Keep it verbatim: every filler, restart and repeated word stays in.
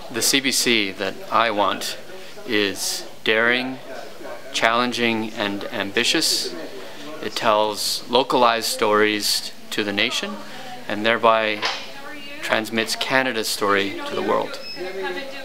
The C B C that I want is daring, challenging, and ambitious. It tells localized stories to the nation and thereby transmits Canada's story to the world.